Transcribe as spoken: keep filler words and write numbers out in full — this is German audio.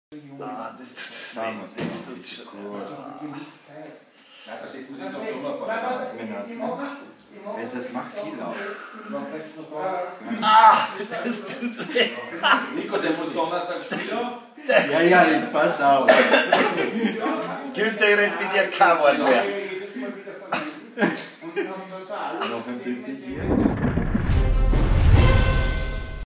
Ah, das, das, das, das tut schon. Ja, das ist muss ich so Sommerbad. Wenn das macht viel aus. Ah, das tut weh. Nico, der muss Donnerstag spielen. Ja, ja, ich pass auf. Günther redet mit dir kein Wort mehr. Noch ein bisschen hier.